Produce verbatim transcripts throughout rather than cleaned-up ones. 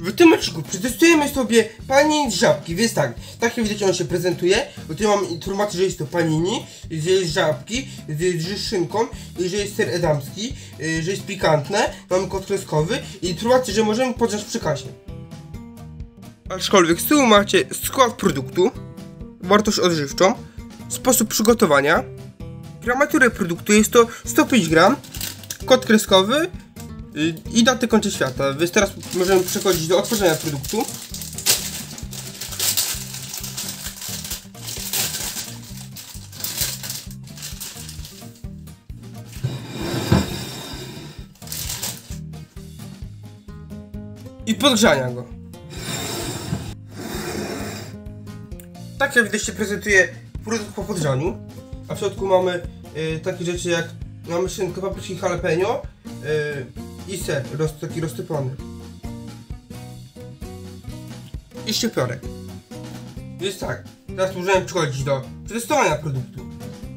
W tym odcinku przetestujemy sobie panini z żabki, więc tak, tak jak widać on się prezentuje. Bo tutaj mam informację, że jest to panini, że jest żabki, że jest z szynką, że jest ser edamski, że jest pikantne, mamy kod kreskowy i informację, że możemy podać przy kasie. Aczkolwiek z tyłu macie skład produktu, wartość odżywczą, sposób przygotowania, gramaturę produktu, jest to sto pięć gram, kod kreskowy i datę końca świata. Więc teraz możemy przechodzić do otworzenia produktu. I podgrzania go. Tak jak widać się prezentuje produkt po podgrzaniu. A w środku mamy y, takie rzeczy jak mamy szynkę, papryczki jalapeno y, i ser roz, taki roztopiony. I szczypiorek. Więc tak, teraz możemy przechodzić do przetestowania produktu.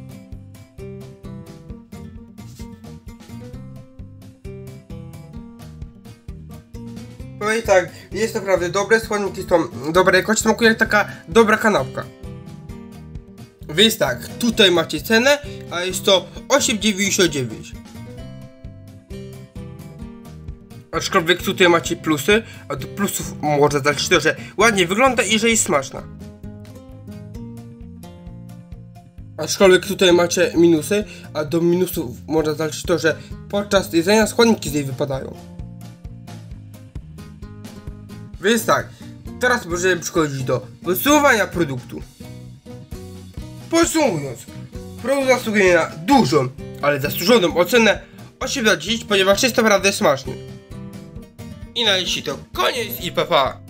No i tak, jest naprawdę dobre, składniki są dobre jakości, smakuje jak taka dobra kanapka. Więc tak, tutaj macie cenę, a jest to osiem dziewięćdziesiąt dziewięć. Aczkolwiek tutaj macie plusy, a do plusów można dać to, że ładnie wygląda i że jest smaczna. Aczkolwiek tutaj macie minusy, a do minusów można dać to, że podczas jedzenia składniki z niej wypadają. Więc tak, teraz możemy przechodzić do podsumowania produktu. Podsumowując, produkt zasługuje na dużą, ale zasłużoną ocenę osiem na dziesięć, ponieważ jest naprawdę smaczny. I na dziś to koniec i pa pa!